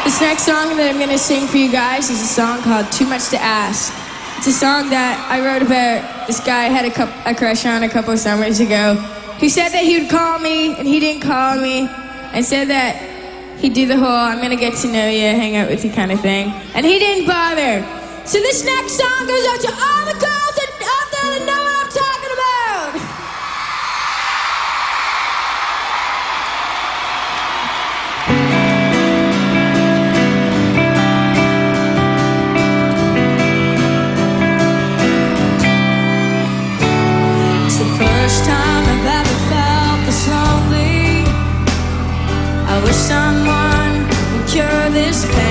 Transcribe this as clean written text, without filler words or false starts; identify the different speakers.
Speaker 1: This next song that I'm gonna sing for you guys is a song called Too Much to Ask. It's a song that I wrote about this guy I had a crush on a couple of summers ago. He said that he would call me, and he didn't call me, and said that he'd do the whole I'm gonna get to know you, hang out with you kind of thing. And he didn't bother. So this next song goes out to all the girls out there that know what I'm talking about. It's the first time I've ever felt this lonely. I wish someone would cure this pain.